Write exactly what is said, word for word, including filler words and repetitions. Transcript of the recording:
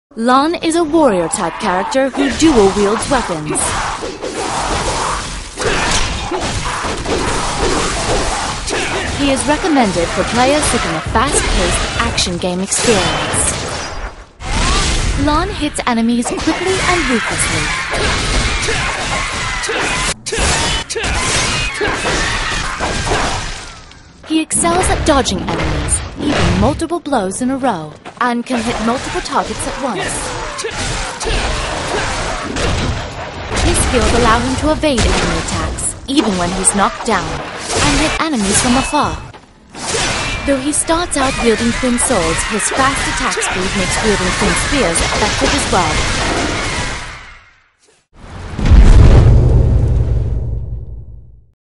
Lon is a warrior-type character who dual-wields weapons. He is recommended for players seeking a fast-paced action game experience. Lon hits enemies quickly and ruthlessly. He excels at dodging enemies, even multiple blows in a row, and can hit multiple targets at once. His skills allow him to evade enemy attacks, even when he's knocked down, and hit enemies from afar. Though he starts out wielding twin swords, his fast attack speed makes wielding twin spears effective as well.